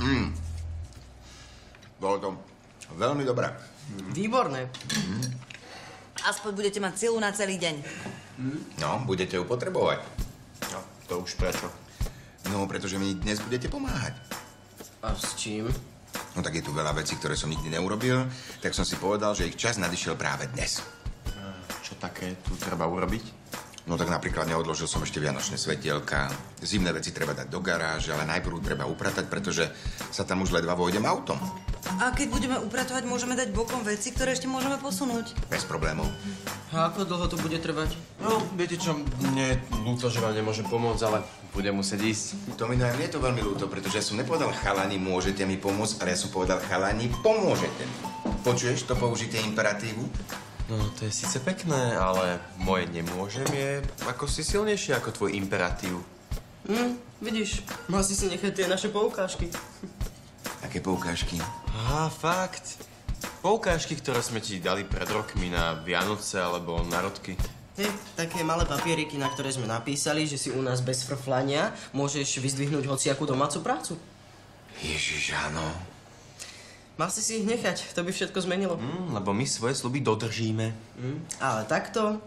Bolo to veľmi dobré. Výborné. Aspoň budete mať silu na celý deň. No, budete ju potrebovať. No, to už prečo? No, pretože mi dnes budete pomáhať. A s čím? No tak je tu veľa vecí, ktoré som nikdy neurobil, tak som si povedal, že ich čas nadišiel práve dnes. Čo také tu treba urobiť? No tak napríklad neodložil som ešte vianočné svetielka. Zimné veci treba dať do garáže, ale najprv treba upratať, pretože sa tam už ledva vojdem autom. A keď budeme upratovať, môžeme dať bokom veci, ktoré ešte môžeme posunúť. Bez problémov. A ako dlho to bude trvať? No, viete čo, mne je ľúto, že vám nemôžem pomôcť, ale budem musieť ísť. To mi mne je to veľmi ľúto, pretože ja som nepovedal chalani, môžete mi pomôcť, ale ja som povedal chalani, pomôžete mi. Počuješ to použitie imperatívu? No, to je síce pekné, ale moje nemôžem je ako si silnejšie ako tvoj imperatív. Vidíš, mal si nechať tie naše poukážky. Aké poukážky? Á, fakt. Poukážky, ktoré sme ti dali pred rokmi na Vianoce alebo narodky. Také malé papieriky, na ktoré sme napísali, že si u nás bez frflania môžeš vyzdvihnúť hociakú domácu prácu. Ježiš, áno. Mal si ich nechať, to by všetko zmenilo. Lebo my svoje sľuby dodržíme. Ale takto...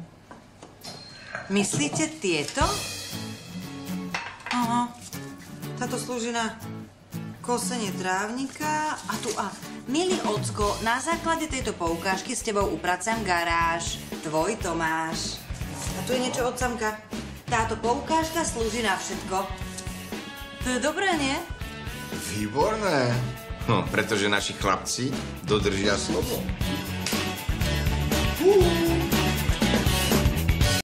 Myslíte tieto? Aha. Táto slúži na kosenie trávnika a tu a... Milý ocko, na základe tejto poukážky s tebou upracam garáž. Tvoj Tomáš. A tu je niečo od Samka. Táto poukážka slúži na všetko. To je dobré, nie? Výborné. No, pretože naši chlapci dodržia slovo.